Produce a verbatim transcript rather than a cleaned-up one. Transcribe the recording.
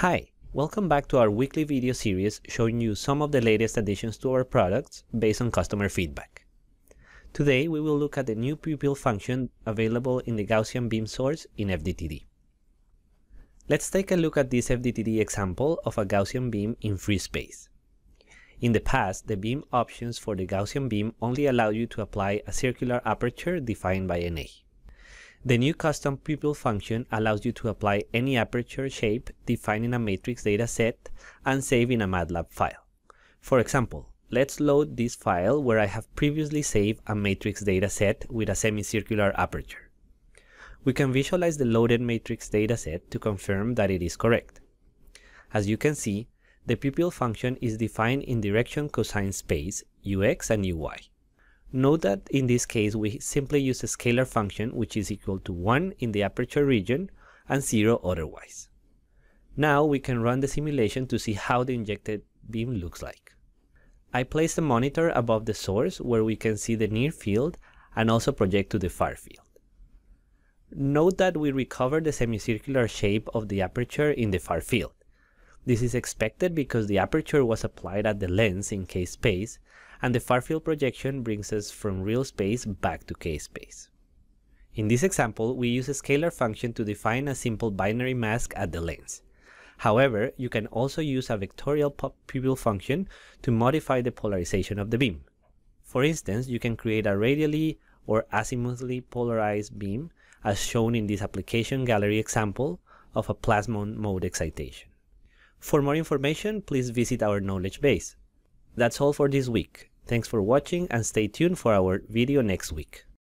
Hi, welcome back to our weekly video series showing you some of the latest additions to our products based on customer feedback. Today we will look at the new Pupil function available in the Gaussian beam source in F D T D. Let's take a look at this F D T D example of a Gaussian beam in free space. In the past, the beam options for the Gaussian beam only allowed you to apply a circular aperture defined by an A. The new custom Pupil function allows you to apply any aperture shape defined in a matrix data set and save in a MATLAB file. For example, let's load this file where I have previously saved a matrix data set with a semicircular aperture. We can visualize the loaded matrix data set to confirm that it is correct. As you can see, the Pupil function is defined in direction cosine space, U X and U Y. Note that in this case we simply use a scalar function which is equal to one in the aperture region and zero otherwise. Now we can run the simulation to see how the injected beam looks like. I place the monitor above the source where we can see the near field and also project to the far field. Note that we recover the semicircular shape of the aperture in the far field. This is expected because the aperture was applied at the lens in K space, and the far field projection brings us from real space back to K space. In this example, we use a scalar function to define a simple binary mask at the lens. However, you can also use a vectorial Pupil function to modify the polarization of the beam. For instance, you can create a radially or azimuthally polarized beam, as shown in this application gallery example of a plasmon mode excitation. For more information, please visit our knowledge base. That's all for this week. Thanks for watching and stay tuned for our video next week.